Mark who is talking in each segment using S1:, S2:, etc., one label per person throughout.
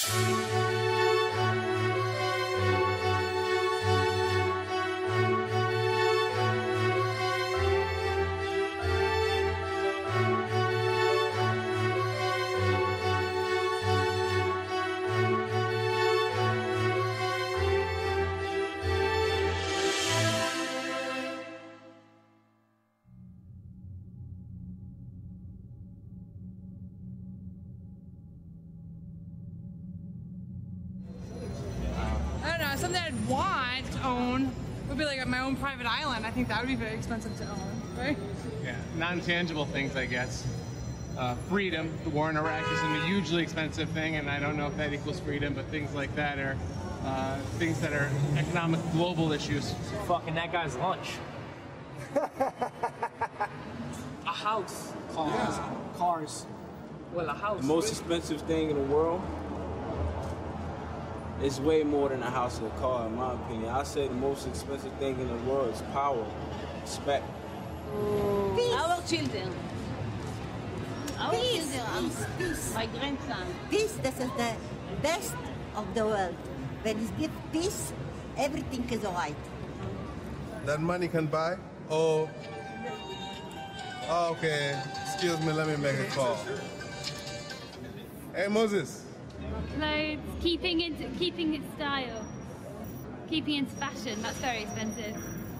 S1: Something I'd want to own would be like my own private island. I think that would be very expensive to own, right?
S2: Yeah, non-tangible things, I guess. Freedom. The war in Iraq is a hugely expensive thing, and I don't know if that equals freedom, but things like that are things that are economic global issues.
S3: Fucking that guy's lunch. A house.
S4: Cars. Yeah. Cars.
S3: Well, a house.
S5: The most expensive thing in the world is way more than a house or a car, in my opinion. I say the most expensive thing in the world is power, respect.
S6: Peace. Our children. Our children.
S7: Peace.
S6: My grandson.
S7: Peace, this is the best of the world. When you give peace, everything is all right.
S8: That money can buy? Oh, okay. Excuse me, let me make a call. Hey, Moses.
S9: Clothes, keeping its style, keeping its fashion. That's very expensive.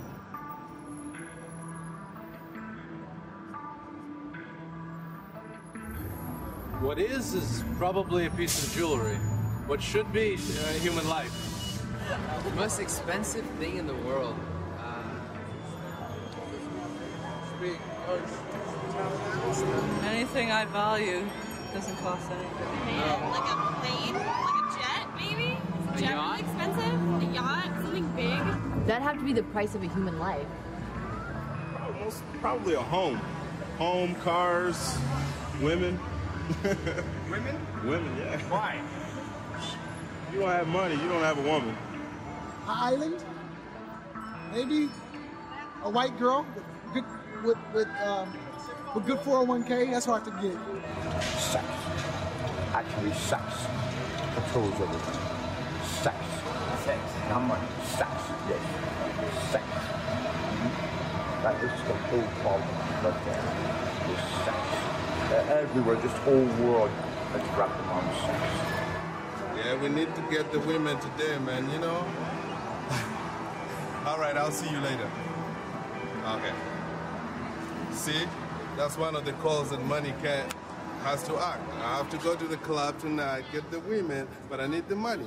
S10: What is probably a piece of jewelry. What should be human life.
S11: The most expensive thing in the world.
S1: Anything I value doesn't cost anything.
S12: No. Like a plane, like a jet, maybe? Is a jet really expensive? A yacht, something big?
S13: That'd have to be the price of a human life.
S14: Probably a home. Home, cars, women.
S5: Women?
S14: Women, yeah.
S5: Why?
S14: You don't have money, you don't have a woman.
S4: An island? Maybe a white girl with good 401k. That's hard to get.
S15: Sex. Actually, sex controls everything. Sex.
S5: Sex.
S15: Not money. Sex. Yes. Sex. That is the whole problem right there. Is sex. Everywhere, just whole world that's wrapped around sex.
S8: Yeah, we need to get the women today, man, you know? All right, I'll see you later. Okay. See? That's one of the calls that money has to act. I have to go to the club tonight, get the women, but I need the money.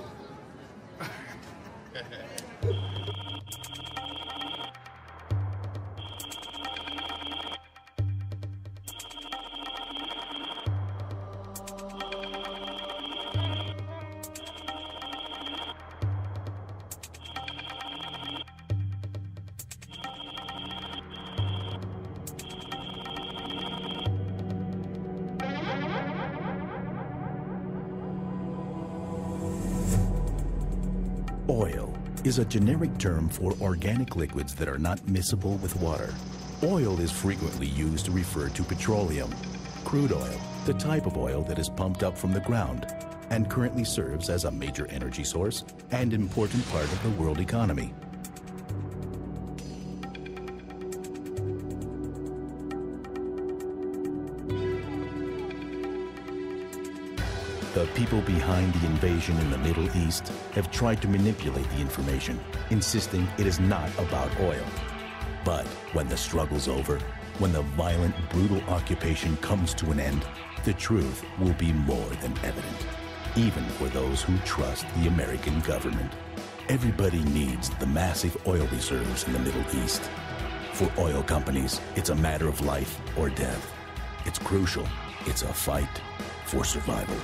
S16: Oil is a generic term for organic liquids that are not miscible with water. Oil is frequently used to refer to petroleum, crude oil, the type of oil that is pumped up from the ground, and currently serves as a major energy source and important part of the world economy. The people behind the invasion in the Middle East have tried to manipulate the information, insisting it is not about oil. But when the struggle's over, when the violent, brutal occupation comes to an end, the truth will be more than evident, even for those who trust the American government. Everybody needs the massive oil reserves in the Middle East. For oil companies, it's a matter of life or death. It's crucial. It's a fight for survival.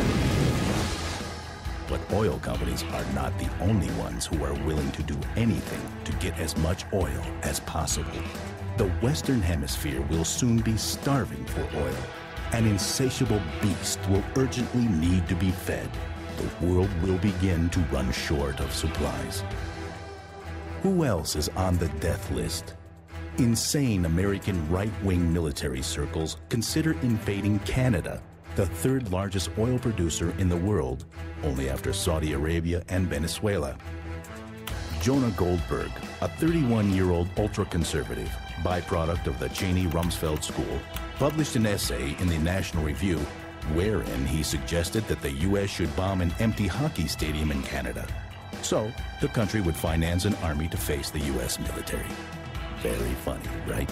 S16: But oil companies are not the only ones who are willing to do anything to get as much oil as possible. The Western Hemisphere will soon be starving for oil. An insatiable beast will urgently need to be fed. The world will begin to run short of supplies. Who else is on the death list? Insane American right-wing military circles consider invading Canada the third largest oil producer in the world, only after Saudi Arabia and Venezuela. Jonah Goldberg, a 31-year-old ultra-conservative, byproduct of the Cheney-Rumsfeld School, published an essay in the National Review wherein he suggested that the U.S. should bomb an empty hockey stadium in Canada. So, the country would finance an army to face the U.S. military. Very funny, right?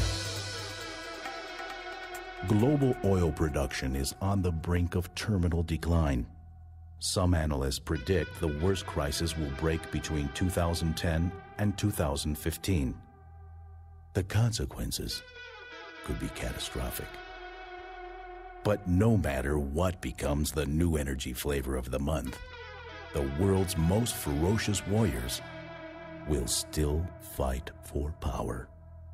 S16: Global oil production is on the brink of terminal decline. Some analysts predict the worst crisis will break between 2010 and 2015. The consequences could be catastrophic. But no matter what becomes the new energy flavor of the month, the world's most ferocious warriors will still fight for power.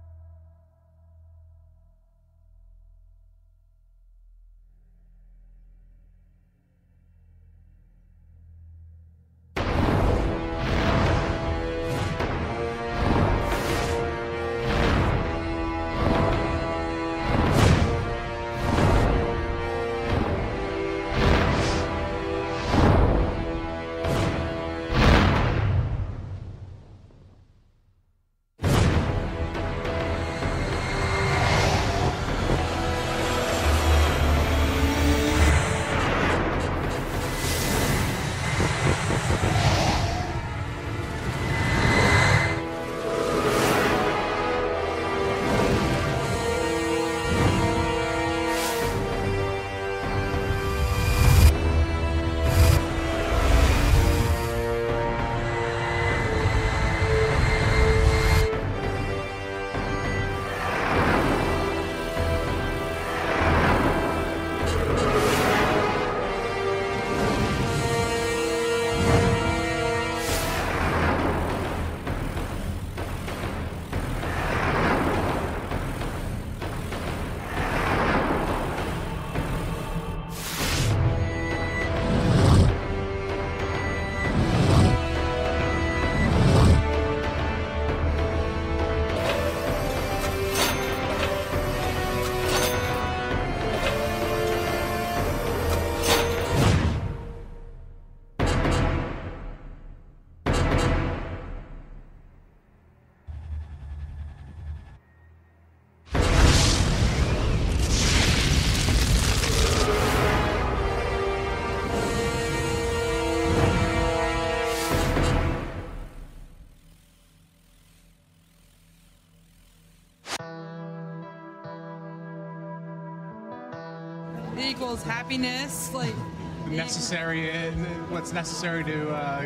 S1: It equals happiness, like
S2: necessary, what's necessary to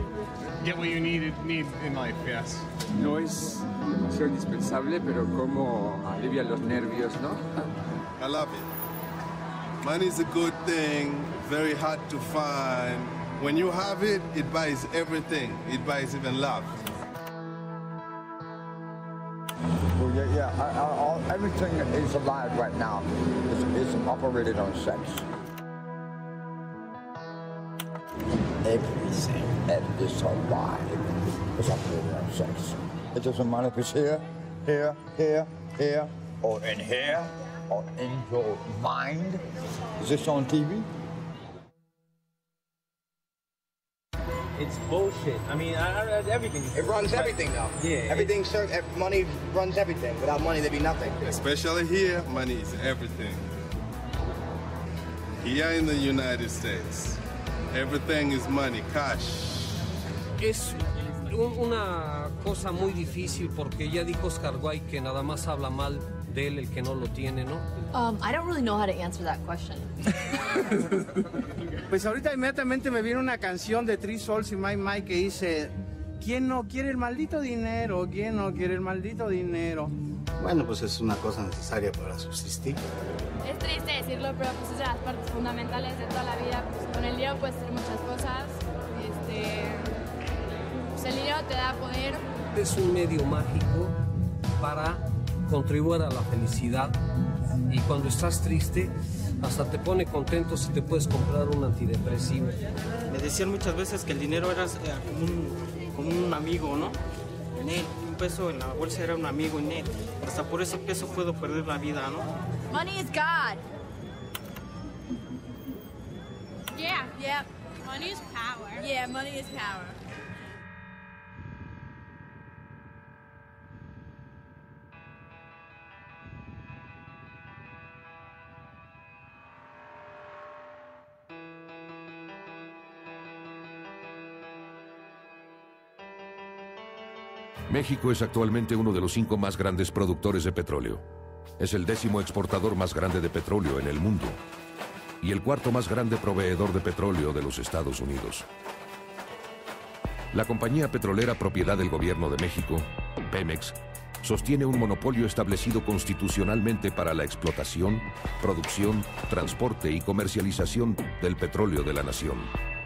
S2: get what you need in life, yes.
S17: No es demasiado indispensable, pero como alivia los nervios, ¿no?
S8: I love it. Money is a good thing, very hard to find. When you have it, it buys everything. It buys even love.
S15: Well, everything that is alive right now is operated on sex. Everything that is alive is operated on sex. It doesn't matter if it's here, or in here, or in your mind. Is this on TV?
S18: It's bullshit. I mean, everything.
S19: It runs everything now.
S18: Yeah.
S19: Everything, money runs everything. Without money, there'd be nothing.
S8: Especially here, money is everything. Here in the United States, everything is money, cash.
S20: Es una cosa muy difícil porque ya dijo Oscar Wilde que nada más habla mal de él el que no lo tiene, ¿no?
S13: I don't really know how to answer that question.
S21: Pues ahorita inmediatamente me viene una canción de Three Souls y My Mike que dice: ¿quién no quiere el maldito dinero? ¿Quién no quiere el maldito dinero?
S22: Bueno, pues es una cosa necesaria para subsistir.
S23: Es triste decirlo, pero pues es de las partes fundamentales de toda la vida. Pues con el dinero puedes hacer muchas cosas. Pues el dinero te da poder.
S20: Es un medio mágico para contribuir a la felicidad. Y cuando estás triste, hasta te pone contento si te puedes comprar un antidepresivo.
S24: Me decían muchas veces que el dinero era como un amigo, ¿no? En él, un peso en la bolsa era un amigo en él. Hasta por ese peso puedo perder la vida, ¿no?
S13: Money is God.
S23: Yep.
S12: Money is power.
S23: Yeah, money is power.
S3: México es actualmente uno de los 5 más grandes productores de petróleo. Es el 10º exportador más grande de petróleo en el mundo y el 4º más grande proveedor de petróleo de los Estados Unidos. La compañía petrolera propiedad del Gobierno de México, Pemex, sostiene un monopolio establecido constitucionalmente para la explotación, producción, transporte y comercialización del petróleo de la nación.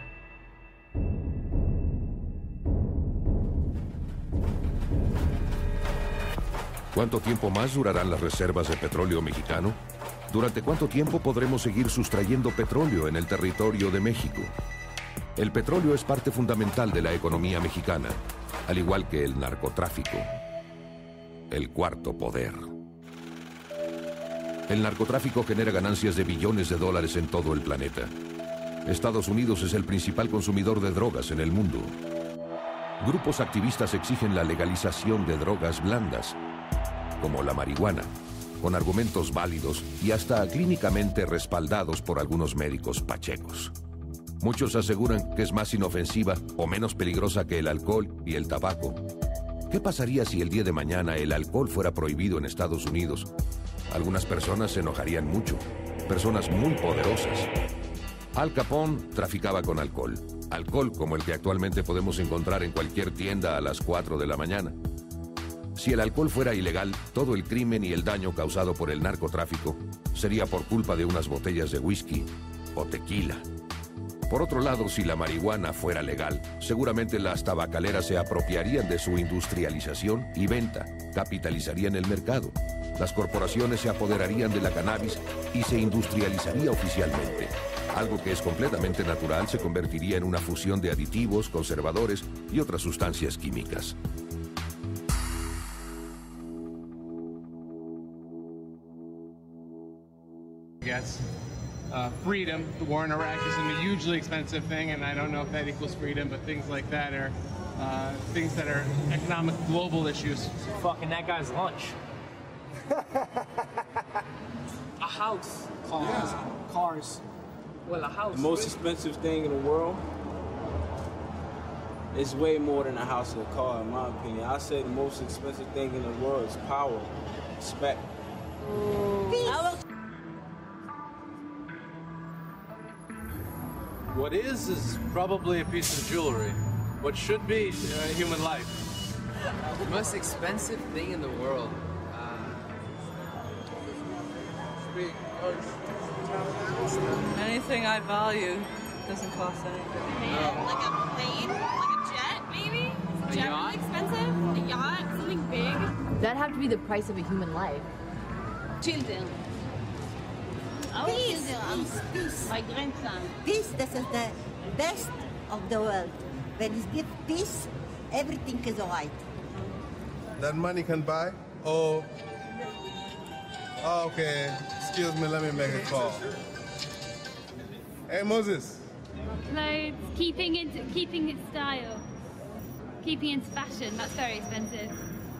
S3: ¿Cuánto tiempo más durarán las reservas de petróleo mexicano? ¿Durante cuánto tiempo podremos seguir sustrayendo petróleo en el territorio de México? El petróleo es parte fundamental de la economía mexicana, al igual que el narcotráfico. El cuarto poder. El narcotráfico genera ganancias de billones de dólares en todo el planeta. Estados Unidos es el principal consumidor de drogas en el mundo. Grupos activistas exigen la legalización de drogas blandas, como la marihuana, con argumentos válidos y hasta clínicamente respaldados por algunos médicos pachecos. Muchos aseguran que es más inofensiva o menos peligrosa que el alcohol y el tabaco. ¿Qué pasaría si el día de mañana el alcohol fuera prohibido en Estados Unidos? Algunas personas se enojarían mucho, personas muy poderosas. Al Capone traficaba con alcohol como el que actualmente podemos encontrar en cualquier tienda a las 4 de la mañana. Si el alcohol fuera ilegal, todo el crimen y el daño causado por el narcotráfico sería por culpa de unas botellas de whisky o tequila. Por otro lado, si la marihuana fuera legal, seguramente las tabacaleras se apropiarían de su industrialización y venta, capitalizarían el mercado. Las corporaciones se apoderarían de la cannabis y se industrializaría oficialmente. Algo que es completamente natural se convertiría en una fusión de aditivos, conservadores y otras sustancias químicas.
S2: Yes. Freedom. The war in Iraq isn't a hugely expensive thing, and I don't know if that equals freedom, but things like that are things that are economic global issues.
S18: Fucking that guy's lunch. A house.
S21: Cars.
S24: Well, a house.
S5: The most expensive thing in the world is way more than a house or a car, in my opinion. I say the most expensive thing in the world is power, respect.
S10: What is probably a piece of jewelry. What should be human life.
S11: The most expensive thing in the world.
S1: Anything I value doesn't cost anything.
S12: Like a plane? Like a jet, maybe? Is a jet really expensive? A yacht? Something big?
S13: That'd have to be the price of a human life.
S23: Children.
S6: Peace. My grandson. Peace, this is the best of the world. When you give peace, everything is all right.
S8: That money can buy? Oh, okay. Excuse me, let me make a call. Hey, Moses.
S7: Clothes, keeping its style, keeping its fashion. That's very expensive.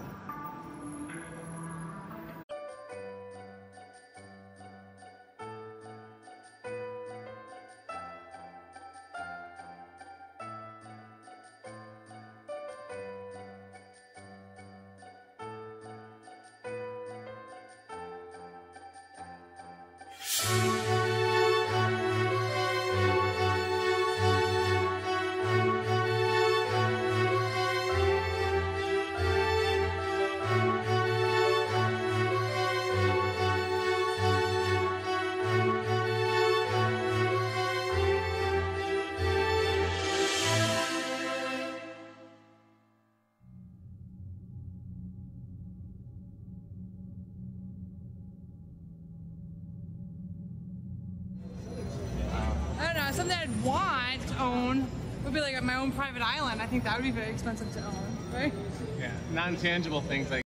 S1: Something I'd want to own would be like my own private island. I think that would be very expensive to own, right?
S2: Yeah, non-tangible things like